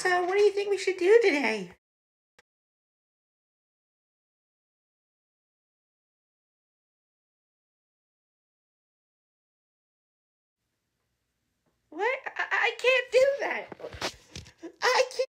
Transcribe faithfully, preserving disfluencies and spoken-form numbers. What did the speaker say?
So, what do you think we should do today? What? I, I can't do that. I can't.